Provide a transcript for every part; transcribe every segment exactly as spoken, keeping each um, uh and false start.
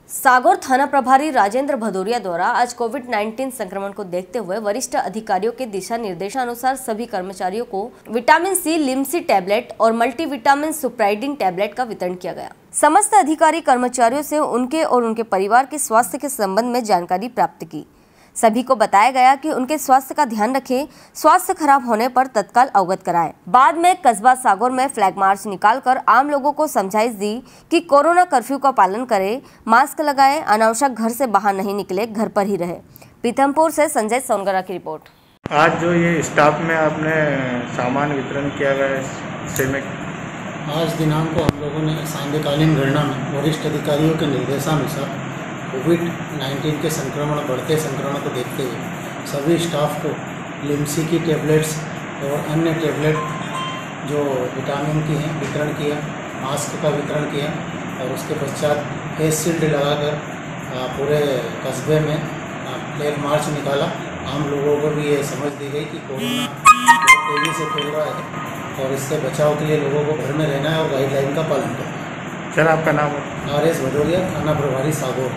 सागौर थाना प्रभारी राजेंद्र भदौरिया द्वारा आज कोविड नाइन्टीन संक्रमण को देखते हुए वरिष्ठ अधिकारियों के दिशा निर्देशानुसार सभी कर्मचारियों को विटामिन सी लिम्सी टैबलेट और मल्टीविटामिन सुप्राइडिन टैबलेट का वितरण किया गया। समस्त अधिकारी कर्मचारियों से उनके और उनके परिवार के स्वास्थ्य के संबंध में जानकारी प्राप्त की। सभी को बताया गया कि उनके स्वास्थ्य का ध्यान रखें, स्वास्थ्य खराब होने पर तत्काल अवगत कराएं। बाद में कस्बा सागौर में फ्लैग मार्च निकालकर आम लोगों को समझाइश दी कि कोरोना कर्फ्यू का पालन करें, मास्क लगाएं, अनावश्यक घर से बाहर नहीं निकले, घर पर ही रहे। पीथमपुर से संजय सोनगरा की रिपोर्ट। आज जो ये स्टाफ में आपने सामान वितरण किया गया इससे में आज दिनांक को हम लोगों ने सांध्यकालीन गणना में वरिष्ठ अधिकारियों के निर्देशानुसार कोविड नाइन्टीन के संक्रमण बढ़ते संक्रमण को देखते हुए सभी स्टाफ को लिम्सी की टेबलेट्स और अन्य टेबलेट जो विटामिन की हैं वितरण किया, मास्क का वितरण किया और उसके पश्चात फेस शील्ड लगाकर पूरे कस्बे में फ्लैग मार्च निकाला। आम लोगों को भी ये समझ दी गई कि कोरोना बहुत तेज़ी से फैल रहा है और इससे बचाव के लिए लोगों को घर में रहना है और गाइडलाइन का पालन करना है। सर, आपका नाम? आर एस भदौरिया, थाना प्रभारी सागौर।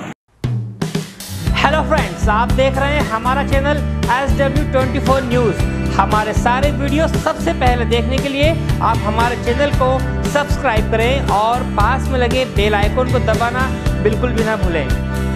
हेलो फ्रेंड्स, आप देख रहे हैं हमारा channel S W twenty four news. हमारे सारे वीडियो सबसे पहले देखने के लिए आप हमारे चैनल को सब्सक्राइब करें और पास में लगे बेल आइकन को दबाना बिल्कुल भी ना भूलें।